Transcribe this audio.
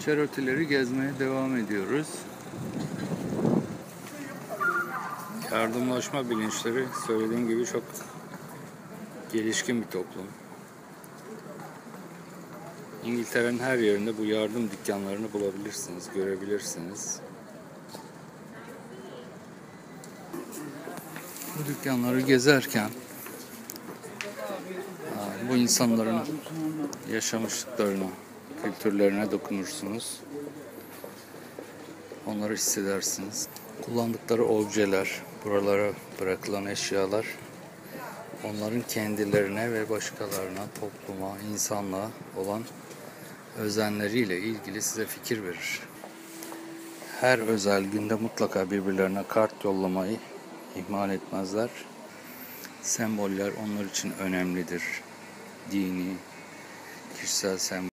Çerotileri gezmeye devam ediyoruz. Yardımlaşma bilinçleri söylediğim gibi çok gelişkin bir toplum. İngiltere'nin her yerinde bu yardım dükkanlarını bulabilirsiniz, görebilirsiniz. Bu dükkanları gezerken bu insanların yaşamışlıklarına, kültürlerine dokunursunuz. Onları hissedersiniz. Kullandıkları objeler, buralara bırakılan eşyalar onların kendilerine ve başkalarına, topluma, insanlığa olan özenleriyle ilgili size fikir verir. Her özel günde mutlaka birbirlerine kart yollamayı ihmal etmezler. Semboller onlar için önemlidir. Dini, kişisel semboller.